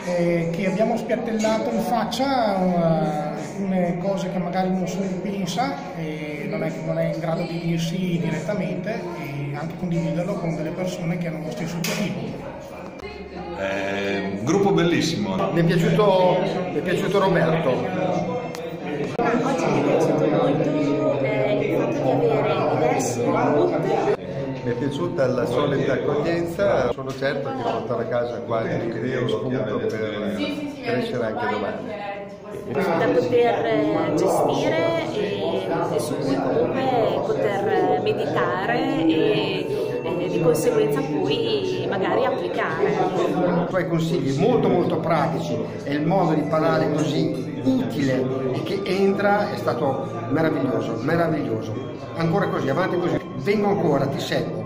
che abbiamo spiattellato in faccia alcune cose che magari uno solo pensa e non è in grado di dirsi direttamente, e anche condividerlo con delle persone che hanno lo stesso obiettivo. Gruppo bellissimo. Mi è piaciuto Roberto. Oggi mi è piaciuto molto il fatto di avere diversi input. Mi è piaciuta la solita accoglienza, sono certo che porterò a casa qualche idea o spunto per crescere anche domani. Da poter gestire e su cui comunque poter meditare e di conseguenza poi magari applicare. I tuoi consigli molto pratici e il modo di parlare così utile e che entra è stato meraviglioso. Ancora così, avanti così, vengo ancora, ti seguo.